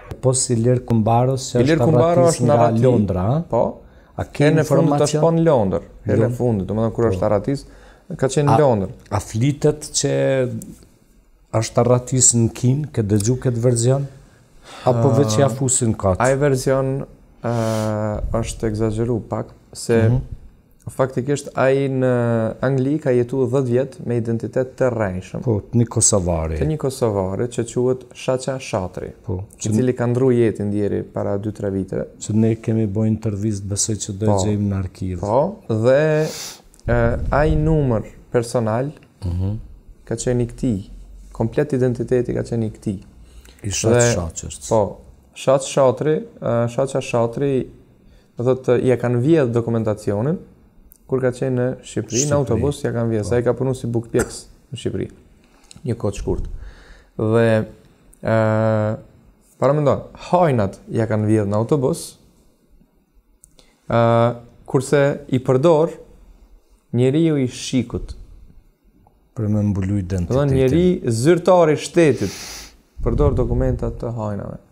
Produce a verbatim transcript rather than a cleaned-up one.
Po si Ilir Kumbaros që Ilir është Kumbaro arratis është nga narrativ, Londra, a? Po. A ke Herën e fundit është informacion? po në Londër. Herën e fundit, domethënë kur është arratis, ka qenë në Londër. A flitet që është arratis në Kin, ke dëgju këtë verzion? Apo veç ja fusin katë? Ai verzion uh, është egzageru pak, se mm -hmm. faktikisht ai në Angli ka jetu dhjetë vjet me identitet të rrejshëm. Po, të një Kosovari. Të një Kosovari që quhet Shaqa Shatri, po, i cili ka ndru jetin djeri para dy tre viteve. Që ne kemi bojë intervistë, besoj që do e gjejmë në arkiv. Po, dhe uh, ai numër personal mm -hmm. ka qenë i këtij. Komplet identiteti ka qenë i këtij. I Shaqa Shaqës. Po, Shaqa Shatri, uh, Shaqa Shatri, do thotë ja kanë vjedh dokumentacionin kur ka qenë në Shqipëri, Shqipëri. Në autobus ja kanë vjedh, sa i ka punu si bukpjeks në Shqipëri. Një kohë shkurt. Dhe uh, para mendon, hajnat ja kanë vjedh në autobus, uh, kurse i përdor njeriu i shikut. Për me mbulu identitetin. Do njeri zyrtar i shtetit përdor dokumentat të hajnave.